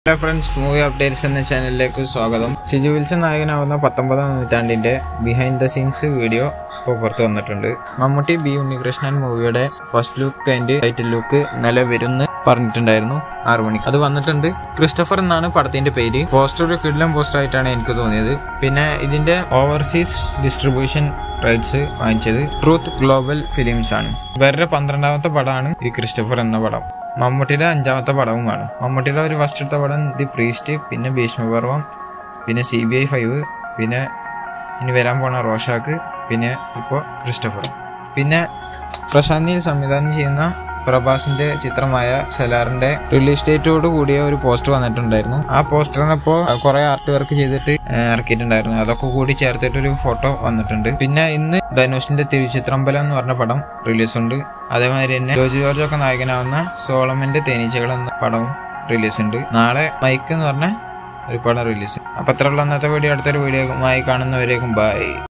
Hello friends, Movie Updates എന്ന ചാനലിലേക്ക് സ്വാഗതം. സിജു വിൽസൺ നായകനാവുന്ന 19ാം നൂറ്റാണ്ടിന്റെ ബിഹൈൻഡ് ദ സീൻസ് വീഡിയോ ഇപ്പോൾ പുറത്തു വന്നിട്ടുണ്ട്. മമ്മൂട്ടി ബി ഉണ്ണികൃഷ്ണൻ മൂവിയുടെ first look and title look ഇന്നലെ വരുന്ന് പറഞ്ഞിട്ടുണ്ടായിരുന്നു 6 മണിക്ക്. അത് വന്നിട്ടുണ്ട്. ക്രിസ്റ്റഫർ എന്നാണ് പടത്തിന്റെ പേര്. പോസ്റ്റർ ഒരു കിഡ്ലം പോസ്റ്റർ ആയിട്ടാണ് എനിക്ക് തോന്നിയത്. പിന്നെ ഇതിന്റെ ഓവർസീസ് ഡിസ്ട്രിബ്യൂഷൻ റൈറ്റ്സ് വാങ്ങിച്ചത് ട്രൂത്ത് ഗ്ലോബൽ ഫിലിംസ് ആണ്. വേറെ 12ാമത്തെ പടമാണ് ഈ ക്രിസ്റ്റഫർ എന്ന പടം. മമ്മൂട്ടിയുടെ 5ാമത്തെ പടവുമാണ്. മമ്മൂട്ടിയുടെ ഒരു ഫസ്റ്റ് എടുത്ത പടം ദി പ്രീസ്റ്റ്, പിന്നെ ഭീഷ്മപർവം, പിന്നെ CBI 5, പിന്നെ ഇനി വരാൻ പോണ റോഷാക്ക്, പിന്നെ ഇപ്പോൾ ക്രിസ്റ്റഫർ. പിന്നെ പ്രശാന്ത് നീൽ സംവിധാനം ചെയ്യുന്ന പ്രഭാസിന്റെ ചിത്രമായ സലാറിന്റെ റിലീസ് ഡേറ്റോട് കൂടിയ ഒരു പോസ്റ്റർ വന്നിട്ടുണ്ടായിരുന്നു. ആ പോസ്റ്ററിനിപ്പോൾ കുറെ ആർട്ട് വർക്ക് ചെയ്തിട്ട് ഇറക്കിയിട്ടുണ്ടായിരുന്നു. അതൊക്കെ കൂടി ചേർത്തിട്ടൊരു ഫോട്ടോ വന്നിട്ടുണ്ട്. പിന്നെ ഇന്ന് ധനുഷിന്റെ തിരുച്ചിത്രമ്പലം എന്ന് പറഞ്ഞ പടം റിലീസ് ഉണ്ട്. അതേമാതിരി തന്നെ ജോർജ് ഒക്കെ നായകനാവുന്ന സോളമന്റെ തേനീച്ചകൾ എന്ന പടവും റിലീസ് ഉണ്ട്. നാളെ മൈക്ക് എന്ന് പറഞ്ഞ ഒരു പടം റിലീസ്. അപ്പൊ അത്രയുള്ള അന്നത്തെ വീഡിയോ. അടുത്തൊരു വീഡിയോയുമായി കാണുന്നവരേക്കും ബൈ.